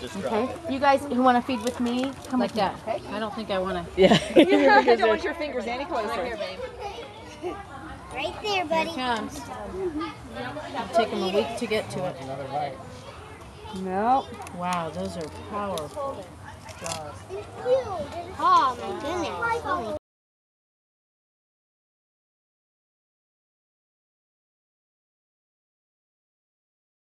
Okay. You guys who want to feed with me, come Like with me, that. okay? I don't think I want to. Yeah. You don't want your fingers any closer. Right here, babe. Right there, Here buddy. it comes. It'll take them a week to get to it. No. Wow, those are powerful. Oh, my goodness.